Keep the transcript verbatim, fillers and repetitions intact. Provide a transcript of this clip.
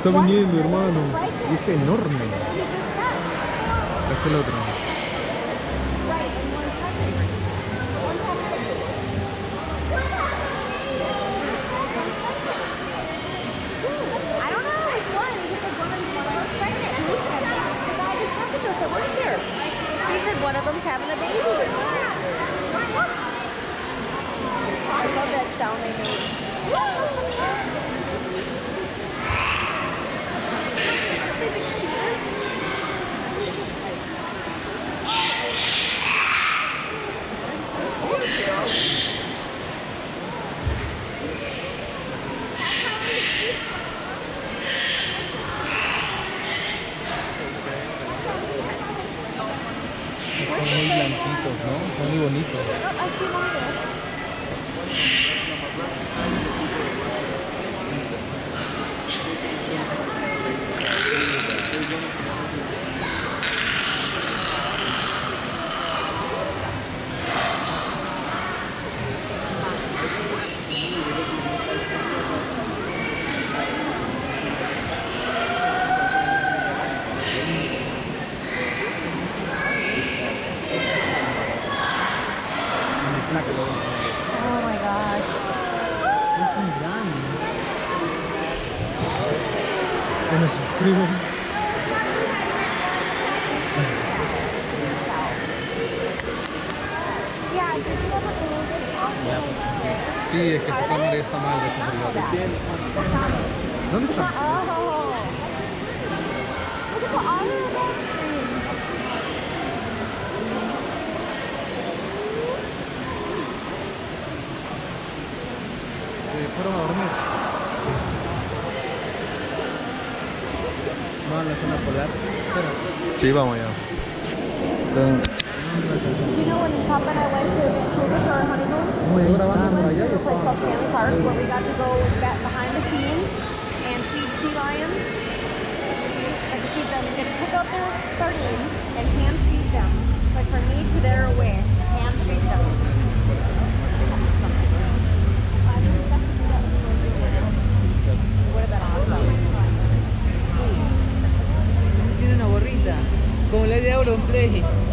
está viniendo, hermano. Es enorme. Este es el otro. One of them's having a baby. I love that sound they made. Son muy blanquitos, ¿no? Son muy bonitos. Oh my gosh. Son grandes. Me suscribo. Sí, es que esa cámara ya está mal de que salió. ¿Dónde está? Fueron a dormir. No, a la zona polar. Espera. Sí, vamos ya. You know when Papa and I went to Vancouver for our honeymoon? We went to a place called Stanley Park where we got to go back behind the scenes and feed sea lions. Like to feed them, get to pick out their sardines and hand feed them. Like from me to their away, hand feed them. Tiene una gorrita, como la de Auronplay.